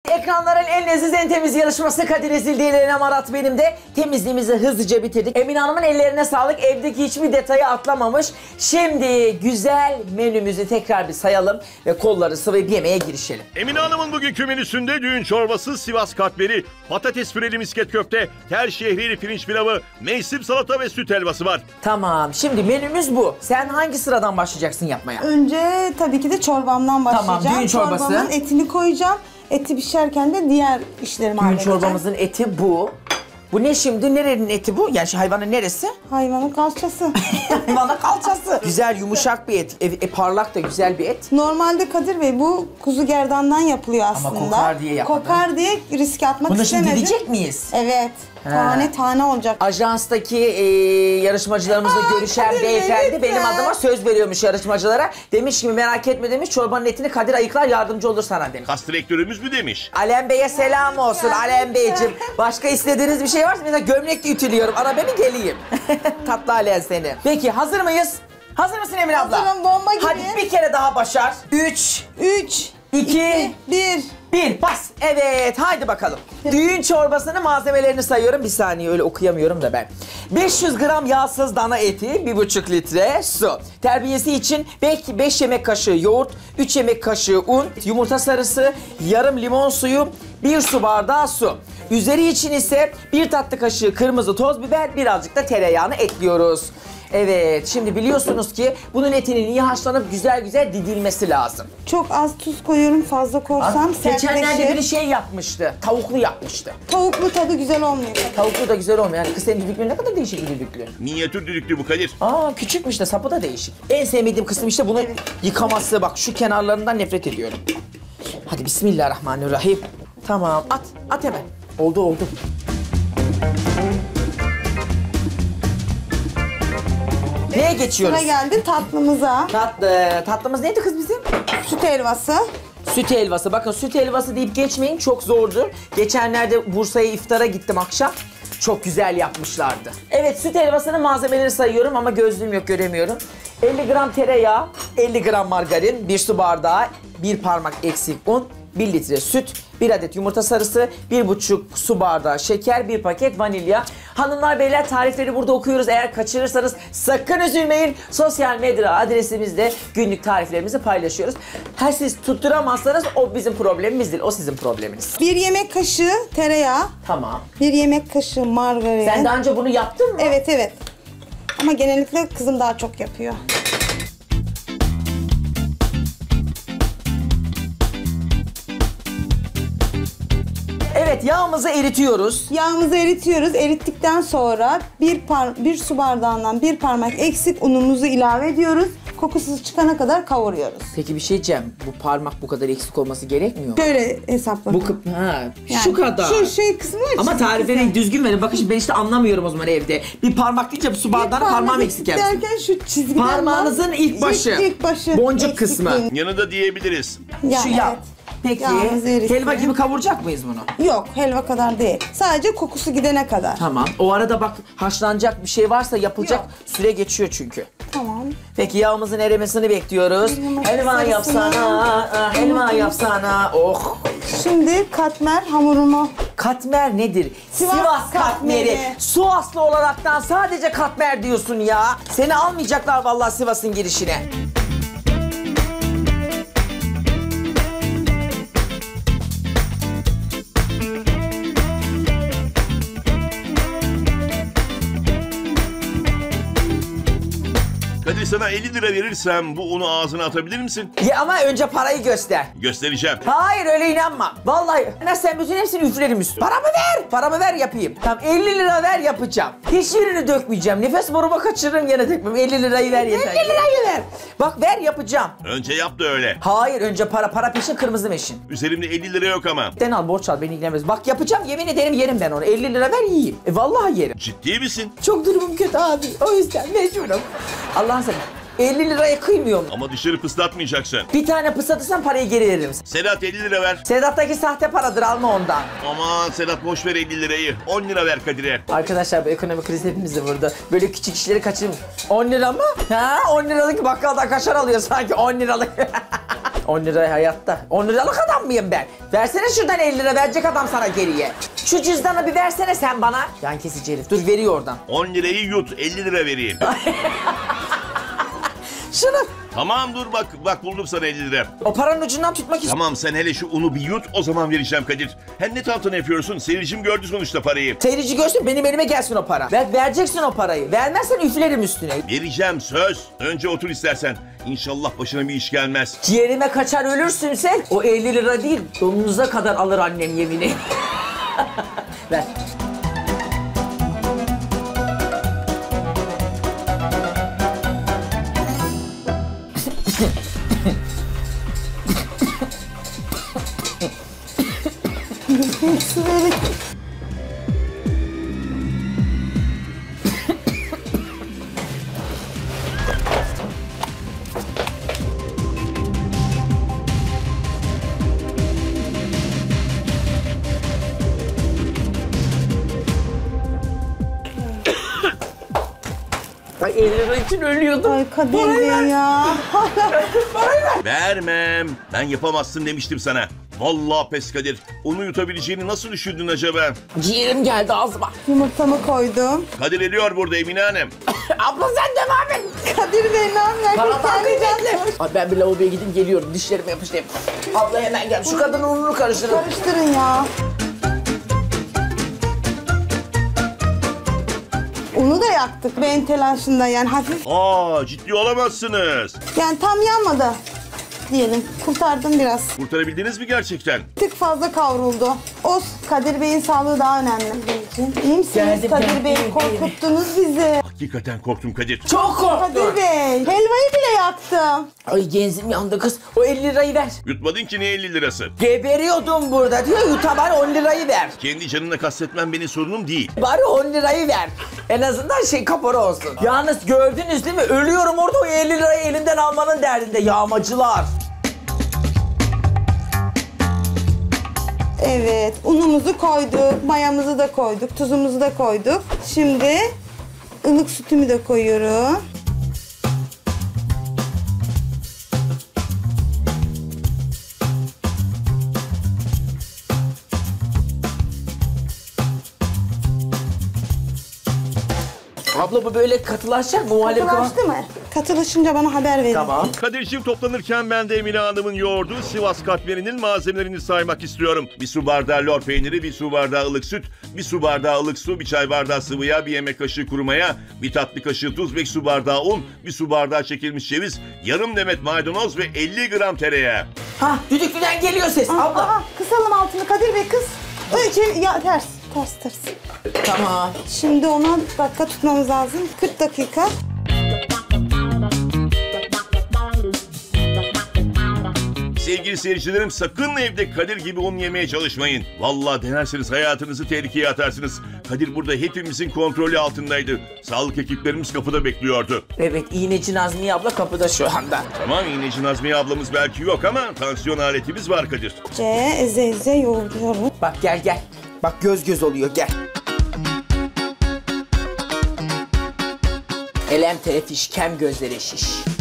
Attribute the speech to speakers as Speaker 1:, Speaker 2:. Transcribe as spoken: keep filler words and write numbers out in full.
Speaker 1: Ekranların en leziz en temiz yarışması Kadir Ezil değil, Enem Arat benim de. Temizliğimizi hızlıca bitirdik. Emine Hanım'ın ellerine sağlık. Evdeki hiçbir detayı atlamamış. Şimdi güzel menümüzü tekrar bir sayalım ve kolları sıvayıp yemeğe girişelim.
Speaker 2: Emine Hanım'ın bugünkü menüsünde düğün çorbası, Sivas katmeri, patates püreli misket köfte, ter şehriyeli pirinç pilavı, mevsim salata ve süt helvası var.
Speaker 1: Tamam, şimdi menümüz bu. Sen hangi sıradan başlayacaksın yapmaya?
Speaker 3: Önce tabii ki de çorbamdan başlayacağım.
Speaker 1: Tamam, düğün çorbası.
Speaker 3: Çorbamın etini koyacağım. Eti pişerken de diğer işlerimi
Speaker 1: Düğün
Speaker 3: halledeceğim.
Speaker 1: çorbamızın eti bu. Bu ne şimdi? Nerenin eti bu? Yani şu hayvanın neresi?
Speaker 3: Hayvanın kalçası.
Speaker 1: Hayvanın kalçası. Güzel yumuşak bir et. E, e, parlak da güzel bir et.
Speaker 3: Normalde Kadir Bey bu kuzu gerdandan yapılıyor aslında.
Speaker 1: Ama kokar diye yapmadım.
Speaker 3: Kokar diye riske atmak
Speaker 1: Bunu
Speaker 3: istemedim.
Speaker 1: şimdi gidecek miyiz?
Speaker 3: Evet.
Speaker 1: He.
Speaker 3: Tane tane olacak.
Speaker 1: Ajanstaki e, yarışmacılarımızla
Speaker 3: Aa,
Speaker 1: görüşen
Speaker 3: Kadir Bey,
Speaker 1: beyefendi
Speaker 3: lütfen.
Speaker 1: benim adıma söz veriyormuş yarışmacılara. Demiş ki merak etme demiş, çorbanın etini Kadir ayıklar, yardımcı olur sana demiş.
Speaker 2: Kas direktörümüz mü demiş?
Speaker 1: Alem Bey'e selam olsun
Speaker 3: Lütfen,
Speaker 1: Alem
Speaker 3: lütfen.
Speaker 1: Beyciğim. Başka istediğiniz bir şey varsa mesela gömlekle ütülüyorum. Ara beni geleyim. Tatlı Alem seni. Peki hazır mıyız? Hazır mısın Emine abla?
Speaker 3: Hazırım, bomba gibi.
Speaker 1: Hadi bir kere daha başar. Üç,
Speaker 3: Üç,
Speaker 1: iki,
Speaker 3: bir.
Speaker 1: bir. Bas. Evet, haydi bakalım. Düğün çorbasının malzemelerini sayıyorum. Bir saniye, öyle okuyamıyorum da ben. beş yüz gram yağsız dana eti, bir buçuk litre su. Terbiyesi için beş yemek kaşığı yoğurt, üç yemek kaşığı un, yumurta sarısı, yarım limon suyu, bir su bardağı su. Üzeri için ise bir tatlı kaşığı kırmızı toz biber, birazcık da tereyağını ekliyoruz. Evet, şimdi biliyorsunuz ki bunun etinin iyi haşlanıp güzel güzel didilmesi lazım.
Speaker 3: Çok az tuz koyuyorum, fazla koysam
Speaker 1: Geçenlerde
Speaker 3: sertleşir.
Speaker 1: biri şey yapmıştı, tavuklu yapmıştı.
Speaker 3: Tavuklu tadı güzel olmuyor.
Speaker 1: Tavuklu da güzel olmuyor. Yani kız senin düdüklüğün ne kadar değişik bir düdüklü.
Speaker 2: Minyatür düdüklü bu Kadir.
Speaker 1: Aa, küçükmüş de sapı da değişik. En sevmediğim kısım işte bunu yıkaması. Bak şu kenarlarından nefret ediyorum. Hadi bismillahirrahmanirrahim. Tamam, at, at hemen. Oldu oldu. Neye geçiyoruz?
Speaker 3: Sıra geldi tatlımıza.
Speaker 1: Tatlı. Tatlımız neydi kız bizim?
Speaker 3: Süt helvası.
Speaker 1: Süt helvası. Bakın süt helvası deyip geçmeyin, çok zordur. Geçenlerde Bursa'ya iftara gittim akşam. Çok güzel yapmışlardı. Evet, süt helvasının malzemeleri sayıyorum ama gözlüğüm yok, göremiyorum. elli gram tereyağı, elli gram margarin, bir su bardağı, bir parmak eksik un, bir litre süt, bir adet yumurta sarısı, bir buçuk su bardağı şeker, bir paket vanilya. Hanımlar beyler, tarifleri burada okuyoruz. Eğer kaçırırsanız sakın üzülmeyin. Sosyal medya adresimizde günlük tariflerimizi paylaşıyoruz. Her siz tutturamazsanız o bizim problemimiz değil, o sizin probleminiz.
Speaker 3: Bir yemek kaşığı tereyağı.
Speaker 1: Tamam.
Speaker 3: Bir yemek kaşığı margarin.
Speaker 1: Sen daha önce bunu yaptın mı?
Speaker 3: Evet evet. Ama genellikle kızım daha çok yapıyor.
Speaker 1: Evet, yağımızı eritiyoruz.
Speaker 3: Yağımızı eritiyoruz. Erittikten sonra bir, par bir su bardağından bir parmak eksik unumuzu ilave ediyoruz. Kokusu çıkana kadar kavuruyoruz.
Speaker 1: Peki bir şey diyeceğim. Bu parmak bu kadar eksik olması gerekmiyor mu?
Speaker 3: Böyle hesapladım.
Speaker 1: Bu kı- ha,
Speaker 3: Yani
Speaker 1: şu kadar.
Speaker 3: Şu şey kısmı var.
Speaker 1: Ama
Speaker 3: çizgi
Speaker 1: tarifleri
Speaker 3: kısmı.
Speaker 1: düzgün verin. Bakın şimdi ben işte anlamıyorum o zaman evde. Bir parmak deyince su
Speaker 3: Bir
Speaker 1: bardağına
Speaker 3: parmak
Speaker 1: parmağım eksik yapsın.
Speaker 3: derken şu çizgiler var.
Speaker 1: Parmağınızın ilk başı.
Speaker 3: İlk, ilk başı.
Speaker 1: Boncuk
Speaker 3: eksik
Speaker 1: kısmı.
Speaker 3: değil.
Speaker 2: Yanında diyebiliriz.
Speaker 3: Ya,
Speaker 1: Şu yağ.
Speaker 3: evet.
Speaker 1: Peki
Speaker 3: Yağımızı erittim.
Speaker 1: helva gibi kavuracak mıyız bunu?
Speaker 3: Yok, helva kadar değil. Sadece kokusu gidene kadar.
Speaker 1: Tamam. O arada bak haşlanacak bir şey varsa yapılacak,
Speaker 3: Yok.
Speaker 1: süre geçiyor çünkü.
Speaker 3: Tamam.
Speaker 1: Peki yağımızın erimesini bekliyoruz.
Speaker 3: Yumurta
Speaker 1: Helva
Speaker 3: sarısını-
Speaker 1: yapsana, ah, helva yapsana. Oh.
Speaker 3: Şimdi katmer hamurumu.
Speaker 1: Katmer nedir?
Speaker 3: Sivas
Speaker 1: Sivas katmeri.
Speaker 3: katmeri.
Speaker 1: Suaslı olaraktan sadece katmer diyorsun ya. Seni almayacaklar vallahi Sivas'ın girişine.
Speaker 2: Kadir, sana elli lira verirsem bu unu ağzına atabilir misin?
Speaker 1: Ya ama önce parayı göster.
Speaker 2: Göstereceğim.
Speaker 1: Hayır, öyle inanma. Vallahi ben sen bütün hepsini üflerim üstüne. Paramı ver. Paramı ver yapayım. Tamam, elli lira ver yapacağım. Hiçbirini dökmeyeceğim. Nefes boruma kaçırırım gene dökmem. elli lirayı ver yeter. elli lirayı ver. Bak ver yapacağım.
Speaker 2: Önce yap da öyle.
Speaker 1: Hayır, önce para. Para peşin, kırmızı meşin.
Speaker 2: Üzerimde elli lira yok ama.
Speaker 1: Den al, borç al, beni ilgilenmez. Bak yapacağım, yemin ederim yerim ben onu. elli lira ver yiyeyim. E vallahi yerim.
Speaker 2: Ciddi misin?
Speaker 1: Çok durumum kötü abi. O yüzden mecburum. Allah'ın sana. elli liraya kıymıyor mu?
Speaker 2: Ama dışarı pıslatmayacaksın.
Speaker 1: Bir tane pısatırsan parayı geri veririm.
Speaker 2: Sedat elli lira ver.
Speaker 1: Sedat'taki sahte paradır, alma ondan.
Speaker 2: Aman Sedat, boş ver elli lirayı. on lira ver Kadir'e.
Speaker 1: Arkadaşlar bu ekonomik kriz hepimizi vurdu. Böyle küçük işleri kaçırmış. on lira mı? Ha, on liralık bakkaldan kaşar alıyor sanki on liralık. on lira hayatta. on liralık adam mıyım ben? Versene şuradan elli lira, verecek adam sana geriye. Şu cüzdanı bir versene sen bana. Yan kesici herif. Dur, veriyor oradan.
Speaker 2: on lirayı yut, elli lira vereyim.
Speaker 1: Şunu.
Speaker 2: Tamam dur bak, bak buldum sana elli lira.
Speaker 1: O paranın ucundan tutmak istiyorum.
Speaker 2: Tamam sen hele şu unu bir yut, o zaman vereceğim Kadir. Hem ne tantana yapıyorsun? Seyircim gördü sonuçta parayı.
Speaker 1: Seyirci görsün, benim elime gelsin o para. Ver, vereceksin o parayı. Vermezsen üflerim üstüne.
Speaker 2: Vereceğim söz. Önce otur istersen. İnşallah başına bir iş gelmez.
Speaker 1: Ciğerime kaçar ölürsün sen. O elli lira değil, donunuza kadar alır annem yemini. Ver.
Speaker 3: Su verin.
Speaker 1: Ay elli lira için ölüyordum.
Speaker 3: Ay Kadir Bey ya.
Speaker 2: Vermem. Ben yapamazsın demiştim sana. Vallahi pes Kadir. Onu yutabileceğini nasıl düşündün acaba?
Speaker 1: Ciğerim geldi ağzıma.
Speaker 3: Yumurtamı koydum.
Speaker 2: Kadir ediyor burada Emine Hanım.
Speaker 1: Abla sen devam et.
Speaker 3: Kadir Bey ne yapıyorsun?
Speaker 1: Paradan
Speaker 3: Kendi
Speaker 1: kıymetli.
Speaker 3: canlı.
Speaker 1: Ay ben bir lavaboya gidip geliyorum. Dişlerimi yapıştırayım. Abla hemen gel. Şu kadının ununu karıştırın.
Speaker 3: Karıştırın ya. Unu da yaktık beyin telaşında yani hafif.
Speaker 2: Aa ciddi olamazsınız.
Speaker 3: Yani tam yanmadı diyelim. Kurtardım biraz.
Speaker 2: Kurtarabildiniz mi gerçekten?
Speaker 3: Bir tık fazla kavruldu. O Kadir Bey'in sağlığı daha önemli benim için. İyi misiniz
Speaker 1: Geldim,
Speaker 3: Kadir
Speaker 1: geldim,
Speaker 3: Bey?
Speaker 1: geldim.
Speaker 3: Korkuttunuz bizi.
Speaker 2: Hakikaten korktum Kadir.
Speaker 1: Çok korktum.
Speaker 3: Kadir Bey, helvayı bile yaktım.
Speaker 1: Ay genzim yandı kız. O elli lirayı ver.
Speaker 2: Yutmadın ki ne elli lirası?
Speaker 1: Geberiyordum burada diyor. Yuta bari on lirayı ver.
Speaker 2: Kendi canına kastetmen benim sorunum değil.
Speaker 1: Bari on lirayı ver. En azından şey kapora olsun. Yalnız gördünüz değil mi? Ölüyorum orada, o elli lirayı elimden almanın derdinde. Yağmacılar.
Speaker 3: Evet, unumuzu koyduk, mayamızı da koyduk, tuzumuzu da koyduk. Şimdi ılık sütümü de koyuyorum.
Speaker 1: Abla bu böyle katılaşacak mı? Muhallebi kıvam.
Speaker 3: Katılaştı mı? Katılaşınca bana haber verin.
Speaker 1: Tamam.
Speaker 2: Kadir'cim toplanırken ben de Emine Hanım'ın yoğurduğu Sivas katmerinin malzemelerini saymak istiyorum. Bir su bardağı lor peyniri, bir su bardağı ılık süt, bir su bardağı ılık su, bir çay bardağı sıvı yağ, bir yemek kaşığı kuru maya, bir tatlı kaşığı tuz, beş su bardağı un, bir su bardağı çekilmiş ceviz, yarım demet maydanoz ve elli gram tereyağı.
Speaker 1: Hah, düdüklüden geliyor ses.
Speaker 3: Aa,
Speaker 1: Abla.
Speaker 3: aa, kısalım altını Kadir Bey kız. Ay, çevir- ya ters, ters, ters.
Speaker 1: Tamam.
Speaker 3: Şimdi ona dakika tutmamız lazım. kırk dakika.
Speaker 2: Sevgili seyircilerim sakın evde Kadir gibi un yemeye çalışmayın. Vallahi denerseniz hayatınızı tehlikeye atarsınız. Kadir burada hepimizin kontrolü altındaydı. Sağlık ekiplerimiz kapıda bekliyordu.
Speaker 1: Evet, iğneci Nazmiye abla kapıda şu anda.
Speaker 2: Tamam iğneci Nazmiye ablamız belki yok ama tansiyon aletimiz var Kadir.
Speaker 3: C, eze eze yoğuruyorum.
Speaker 1: Bak gel gel. Bak göz göz oluyor, gel. Elem tele fiş, kem gözlere şiş.